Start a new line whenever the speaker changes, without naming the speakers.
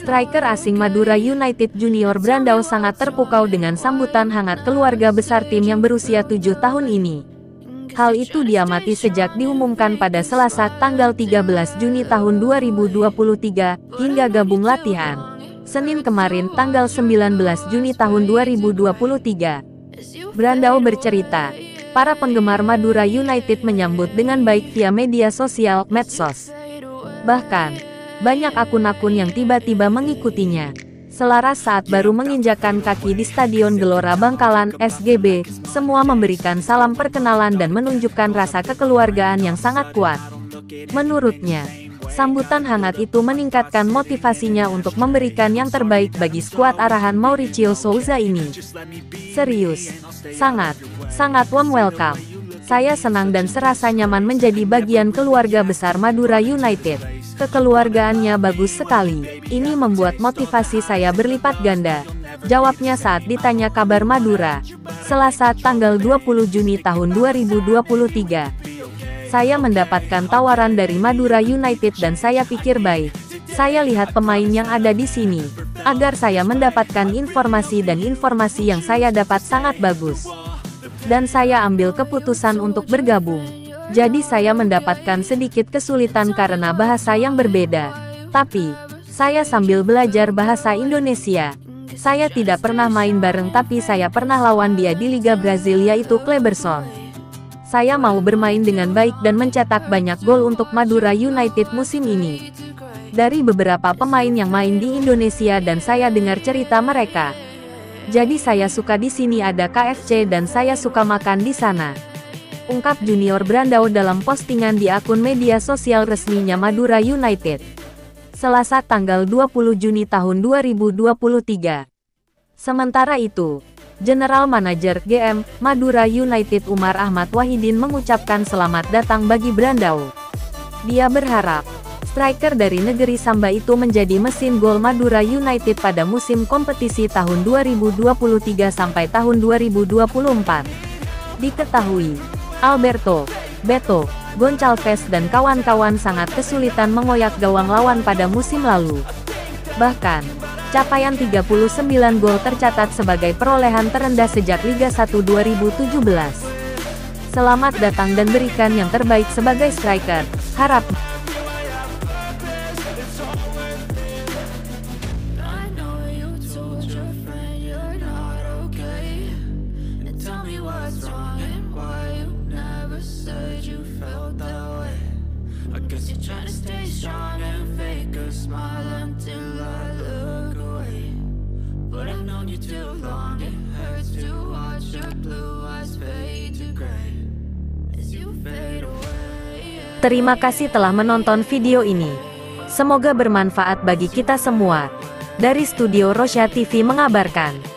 Striker asing Madura United Junior Brandao sangat terpukau dengan sambutan hangat keluarga besar tim yang berusia 7 tahun ini. Hal itu diamati sejak diumumkan pada Selasa tanggal 13 Juni tahun 2023 hingga gabung latihan Senin kemarin tanggal 19 Juni tahun 2023. Brandao bercerita, para penggemar Madura United menyambut dengan baik via media sosial medsos. Bahkan, banyak akun-akun yang tiba-tiba mengikutinya. Selaras saat baru menginjakkan kaki di Stadion Gelora Bangkalan, SGB, semua memberikan salam perkenalan dan menunjukkan rasa kekeluargaan yang sangat kuat. Menurutnya, sambutan hangat itu meningkatkan motivasinya untuk memberikan yang terbaik bagi skuad arahan Mauricio Souza ini. Serius, sangat warm welcome. Saya senang dan serasa nyaman menjadi bagian keluarga besar Madura United. Kekeluargaannya bagus sekali. Ini membuat motivasi saya berlipat ganda. Jawabnya saat ditanya kabar Madura. Selasa tanggal 20 Juni tahun 2023. Saya mendapatkan tawaran dari Madura United dan saya pikir baik. Saya lihat pemain yang ada di sini. Agar saya mendapatkan informasi dan informasi yang saya dapat sangat bagus. Dan saya ambil keputusan untuk bergabung. Jadi saya mendapatkan sedikit kesulitan karena bahasa yang berbeda. Tapi, saya sambil belajar bahasa Indonesia. Saya tidak pernah main bareng tapi saya pernah lawan dia di Liga Brazil yaitu Kleberson. Saya mau bermain dengan baik dan mencetak banyak gol untuk Madura United musim ini. Dari beberapa pemain yang main di Indonesia dan saya dengar cerita mereka. Jadi saya suka di sini ada KFC dan saya suka makan di sana. Ungkap Junior Brandao dalam postingan di akun media sosial resminya Madura United. Selasa tanggal 20 Juni tahun 2023. Sementara itu, General Manager GM Madura United Umar Ahmad Wahidin mengucapkan selamat datang bagi Brandao. Dia berharap, striker dari negeri Samba itu menjadi mesin gol Madura United pada musim kompetisi tahun 2023 sampai tahun 2024. Diketahui, Alberto, Beto, Goncalves dan kawan-kawan sangat kesulitan mengoyak gawang lawan pada musim lalu. Bahkan, capaian 39 gol tercatat sebagai perolehan terendah sejak Liga 1 2017. Selamat datang dan berikan yang terbaik sebagai striker, harap.
You're trying to stay strong and fake a smile until I look away. But I've known you too long, it hurts to watch your blue eyes fade to gray as you fade away.
Terima kasih telah menonton video ini. Semoga bermanfaat bagi kita semua. Dari Studio Rosya TV mengabarkan.